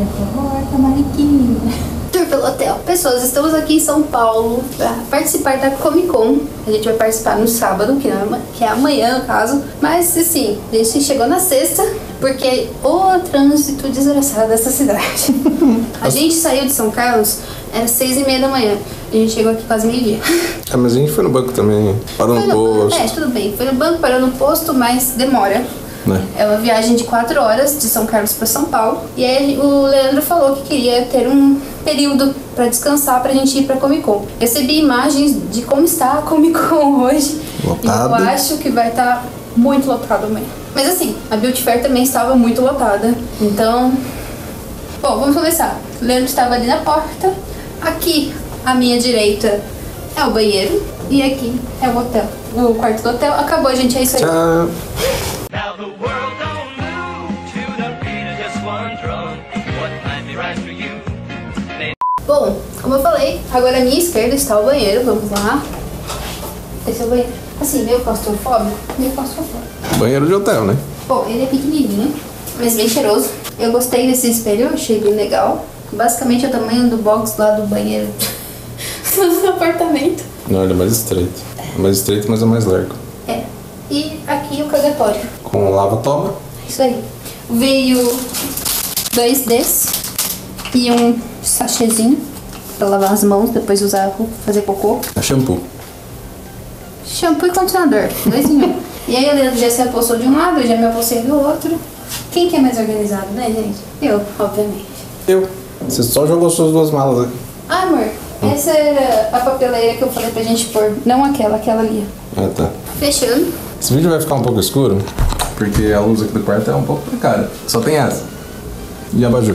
Abre a porta, Mariquinha. Tour pelo hotel. Pessoas, estamos aqui em São Paulo para participar da Comic Con. A gente vai participar no sábado, que é amanhã, no caso. Mas, assim, a gente chegou na sexta, porque o trânsito desgraçado dessa cidade. A gente saiu de São Carlos, era 6h30 da manhã. A gente chegou aqui quase meio-dia. Ah, mas a gente foi no banco também, parou no posto. É, tudo bem. Foi no banco, parou no posto, mas demora. É uma viagem de 4 horas de São Carlos para São Paulo. E aí o Leandro falou que queria ter um período para descansar pra gente ir pra Comic Con. Recebi imagens de como está a Comic Con hoje. Lotado. E eu acho que vai estar muito lotado amanhã. Mas assim, a Beauty Fair também estava muito lotada. Então, bom, vamos começar. O Leandro estava ali na porta. Aqui, à minha direita, é o banheiro. E aqui é o hotel. O quarto do hotel. Acabou, gente. É isso aí. Tchau. Now the world don't move to the beat of just one drum. What might be right for you? Bom, como eu falei, agora à minha esquerda está o banheiro. Vamos lá. Esse é o banheiro. Assim, meio claustrofóbico. Banheiro de hotel, né? Bom, ele é pequenininho, mas bem cheiroso. Eu gostei desse espelho, achei bem legal. Basicamente é o tamanho do box lá do banheiro do apartamento. Não, ele é mais estreito. É mais estreito, mas é mais largo. É. E aqui o cagatório. Com lava-toma. Isso aí. Veio 2 desses e um sachêzinho pra lavar as mãos, depois usar pra fazer cocô. É shampoo. Shampoo e condicionador, 2 em 1. E aí o Leandro já se apossou de um lado, eu já me apossei do outro. Quem que é mais organizado, né, gente? Eu, obviamente. Eu. Você só jogou suas 2 malas aqui. Ah, amor, essa era a papeleira que eu falei pra gente pôr. Não aquela ali. Ah, tá. Fechando. Esse vídeo vai ficar um pouco escuro, porque a luz aqui do quarto é um pouco precária. Só tem essa. E abajur.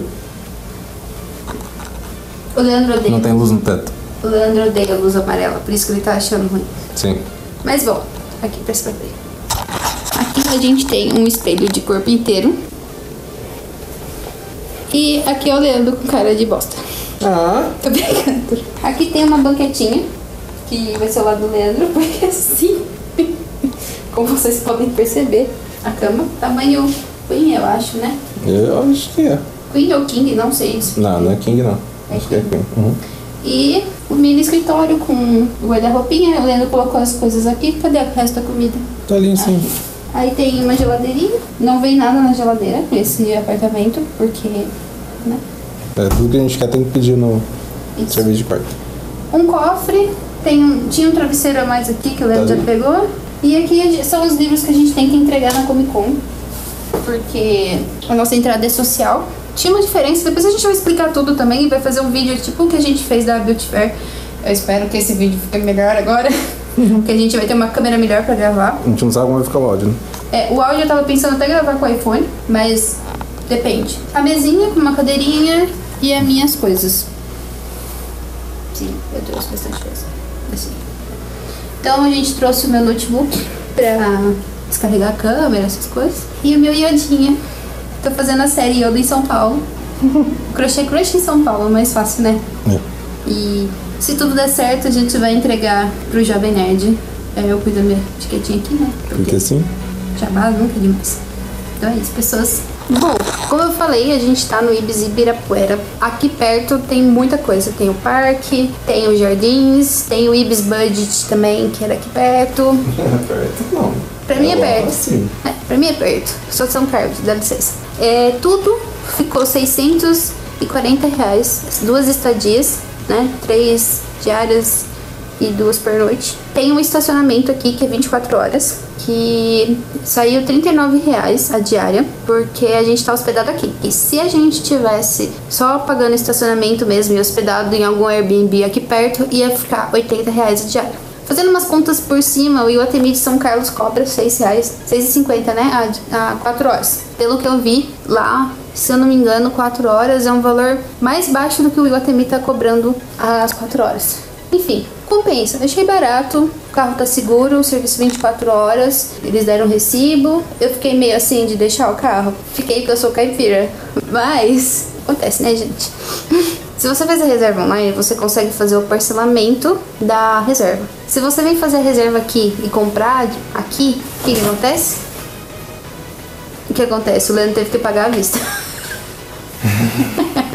O Leandro odeia. Não tem luz no teto. O Leandro odeia a luz amarela, por isso que ele tá achando ruim. Sim. Mas bom, aqui pra esse papel. Aqui a gente tem um espelho de corpo inteiro. E aqui é o Leandro com cara de bosta. Ah. Tô brincando. Aqui tem uma banquetinha, que vai ser o lado do Leandro, porque assim, como vocês podem perceber, a cama, tamanho Queen, eu acho, né? Eu acho que é. Queen ou King, não sei isso. Não, não é King não. Acho que é King. Uhum. E o mini escritório com o guarda-roupinha. O Leandro colocou as coisas aqui. Cadê o resto da comida? Tá ali em cima. Aí tem uma geladeirinha. Não vem nada na geladeira nesse apartamento, porque, né? É, tudo que a gente quer tem que pedir no Isso. serviço de quarto. Um cofre. Tinha um travesseiro a mais aqui que o Leandro já pegou. E aqui são os livros que a gente tem que entregar na Comic Con, porque a nossa entrada é social. Tinha uma diferença, depois a gente vai explicar tudo também e vai fazer um vídeo tipo o que a gente fez da Beauty Fair. Eu espero que esse vídeo fique melhor agora, que a gente vai ter uma câmera melhor pra gravar. A gente não sabe como vai ficar o áudio, né? É, o áudio eu tava pensando até gravar com o iPhone, mas depende. A mesinha com uma cadeirinha e as minhas coisas. Sim, eu trouxe bastante coisa. Assim. Então a gente trouxe o meu notebook pra descarregar a câmera, essas coisas. E o meu iodinha. Tô fazendo a série Yoda em São Paulo. Crochê Crush em São Paulo, é mais fácil, né? É. E se tudo der certo, a gente vai entregar pro Jovem Nerd. Eu cuido da minha etiquetinha aqui, né? Porque sim. Jabá nunca é demais. Então é isso, pessoas. Bom, como eu falei, a gente tá no Ibis Ibirapuera. Aqui perto tem muita coisa. Tem o parque, tem os jardins, tem o Ibis Budget também, que era aqui perto. Perto não. Pra mim é perto. Sim. É, pra mim é perto. Sou de São Carlos, dá licença. Tudo ficou R$640. 2 estadias, né? 3 diárias e 2 por noite. Tem um estacionamento aqui que é 24 horas, que saiu R$39 a diária, porque a gente tá hospedado aqui. E se a gente tivesse só pagando estacionamento mesmo e hospedado em algum Airbnb aqui perto, ia ficar R$80 a diária. Fazendo umas contas por cima, o Iguatemi de São Carlos cobra R$6, R$6,50, né? A 4 horas. Pelo que eu vi lá, se eu não me engano, 4 horas é um valor mais baixo do que o Iguatemi tá cobrando às 4 horas. Enfim, compensa. Achei barato, o carro tá seguro, o serviço 24 horas, eles deram recibo. Eu fiquei meio assim de deixar o carro. Fiquei porque eu sou caipira. Mas acontece, né, gente? Se você faz a reserva online, você consegue fazer o parcelamento da reserva. Se você vem fazer a reserva aqui e comprar aqui, o que acontece? O que acontece? O Leandro teve que pagar à vista.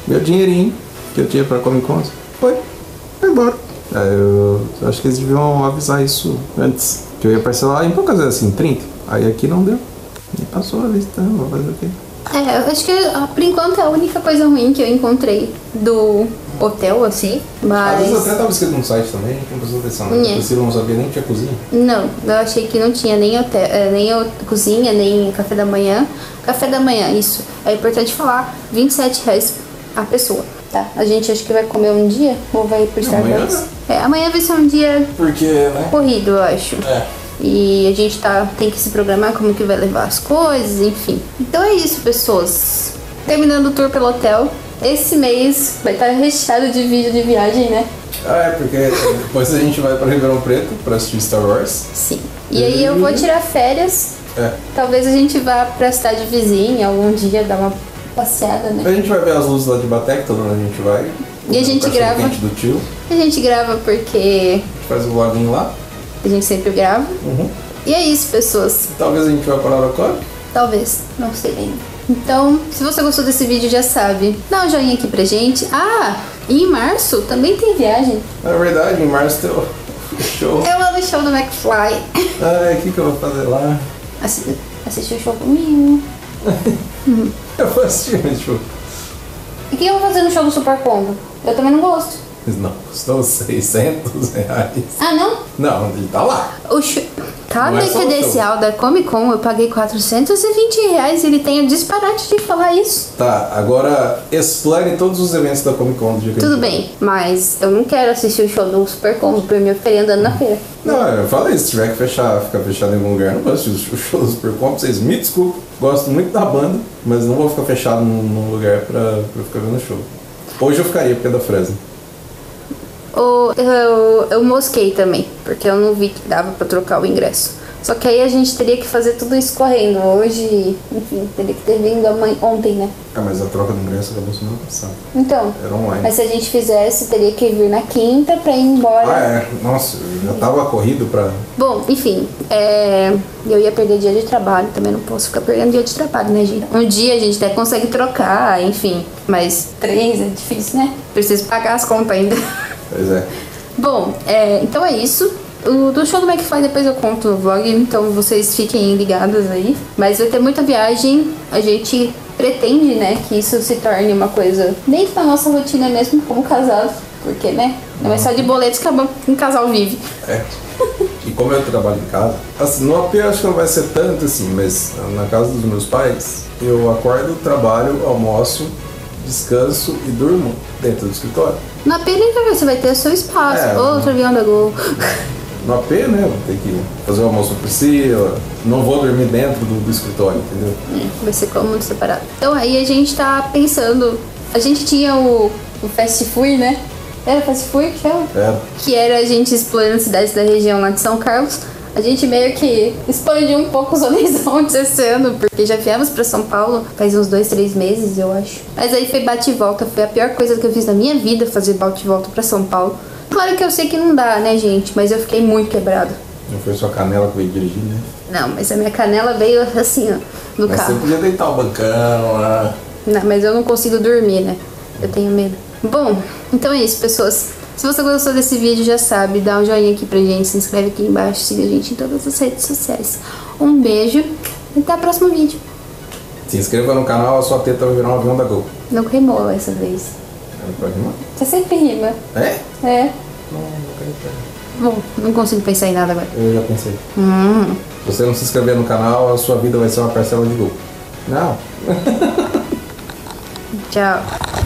Meu dinheirinho que eu tinha pra Comic Con foi embora. Aí eu acho que eles deviam avisar isso antes. Que eu ia parcelar em poucas vezes, assim, 30. Aí aqui não deu. E passou a lista, vou fazer o quê? Eu acho que por enquanto é a única coisa ruim que eu encontrei do hotel, assim, Às vezes mas... até tava escrito no site também, a gente não prestou atenção, né? A Priscila não sabia nem que tinha cozinha. Não, eu achei que não tinha nem hotel, cozinha, nem café da manhã. Café da manhã, isso. É importante falar, R$27 a pessoa, tá? A gente acho que vai comer um dia ou vai pro Starbucks? Amanhã vai ser um dia Porque, né? corrido, eu acho. É. E a gente tem que se programar como que vai levar as coisas, enfim. Então é isso, pessoas. Terminando o tour pelo hotel. Esse mês vai estar recheado de vídeo de viagem, né? Porque depois a gente vai pra Ribeirão Preto pra assistir Star Wars. Sim. E aí eu vou tirar férias. Talvez a gente vá pra cidade vizinha algum dia dar uma passeada, né? A gente vai ver as luzes lá de Batek, toda onde a gente vai. E a gente grava. Quente do tio. A gente grava porque A gente faz o vloginho lá. a gente sempre grava. E é isso, pessoas. Talvez a gente vá para Araraquara. Talvez, não sei ainda. Então, se você gostou desse vídeo, já sabe. Dá um joinha aqui pra gente. E em março também tem viagem. É verdade, em março tem o show. Eu vou no show do McFly. O que eu vou fazer lá? Assistir o show comigo. Eu vou assistir esse show. E o que eu vou fazer no show do Super Combo? Eu também não gosto. Não, custou R$600. Não? Não, ele tá lá. Cada Não é só o credencial da Comic Con eu paguei R$420 e ele tem o disparate de falar isso. Tá, agora explane todos os eventos da Comic Con do dia que Tudo a gente bem, mas eu não quero assistir o show do Super Combo pra me oferir andando na feira. Não, eu falei, se tiver que ficar fechado em algum lugar, não vou assistir o show do Super Combo. Vocês me desculpem, gosto muito da banda, mas não vou ficar fechado num lugar pra ficar vendo o show. Hoje eu ficaria, porque é da Fresno. Eu mosquei também, porque eu não vi que dava pra trocar o ingresso. Só que aí a gente teria que fazer tudo isso correndo. Hoje, enfim, teria que ter vindo ontem, né? Mas a troca do ingresso acabou semana passada. Então, Era online. mas se a gente fizesse, teria que vir na quinta pra ir embora. Nossa, eu já tava corrido pra... Bom, enfim, eu ia perder dia de trabalho, também não posso ficar perdendo dia de trabalho, né, gente? Um dia a gente até consegue trocar, enfim, mas 3 é difícil, né? Preciso pagar as contas ainda. Pois é. Bom, então é isso. Do show do McFly depois eu conto no vlog, então vocês fiquem ligados aí. Mas vai ter muita viagem, a gente pretende, né, que isso se torne uma coisa dentro da nossa rotina mesmo, como casado. Porque, né, não é só de boletos que um casal vive. E como eu trabalho em casa, assim, no AP eu acho que não vai ser tanto assim, mas na casa dos meus pais, eu acordo, trabalho, almoço, descanso e durmo dentro do escritório. Na pena você vai ter o seu espaço. Outro avião da Gol. No AP, né, vou ter que fazer o almoço por Priscila, não vou dormir dentro do escritório, entendeu? Vai ser cômodo separado. Então aí a gente tá pensando, a gente tinha o Fast Food, né? Era Fast Food que chama? Era. Que era a gente explorando cidades da região lá de São Carlos. A gente meio que expandiu um pouco os horizontes esse ano, porque já viemos pra São Paulo faz uns 2, 3 meses, eu acho. Mas aí foi bate e volta, foi a pior coisa que eu fiz na minha vida, fazer bate e volta pra São Paulo. Claro que eu sei que não dá, né, gente? Mas eu fiquei muito quebrado. Não foi sua canela que veio dirigir, né? Não, mas a minha canela veio assim, ó, no Mas carro. você podia deitar o bancão lá. Não, mas eu não consigo dormir, né? Eu tenho medo. Bom, então é isso, pessoas. Se você gostou desse vídeo, já sabe, dá um joinha aqui pra gente, se inscreve aqui embaixo, siga a gente em todas as redes sociais. Um beijo e até o próximo vídeo. Se inscreva no canal, a sua teta vai virar um avião da Gol. Não rimou essa vez. Era pra rimar? Você sempre rima. É? É. Não acredito. Bom, não consigo pensar em nada agora. Eu já pensei. Se você não se inscrever no canal, a sua vida vai ser uma parcela de Gol. Não. Tchau.